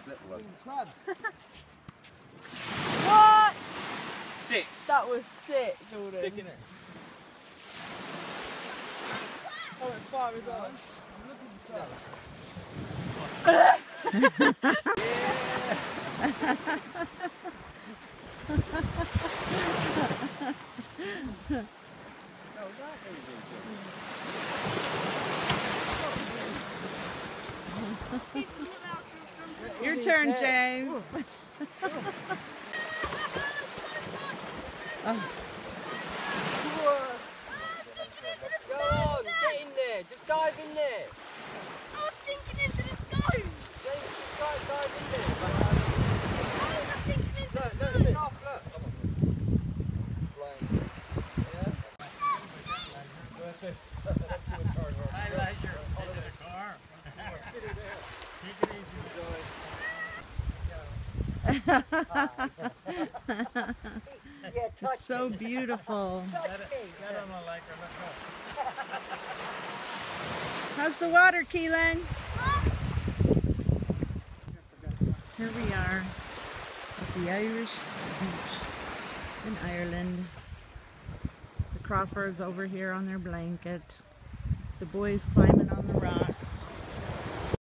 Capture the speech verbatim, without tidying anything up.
little ones. What? Six. That was sick, Jordan. Sick, innit? I went far as well. Your turn, James. Oh. Go on, get in there. Just dive in there. I was sinking into the stone. James, just dive, dive in there. I was sinking into the Look, stone. look, look, look. Come on. Yeah? Hi, Leisure. Is it a car? Take it easy. Yeah, touch It's so beautiful. Touch me. Get on my leg or let go. How's the water, Keelan? Here we are at the Irish beach in Ireland. The Crawfords over here on their blanket. The boys climbing on the rock.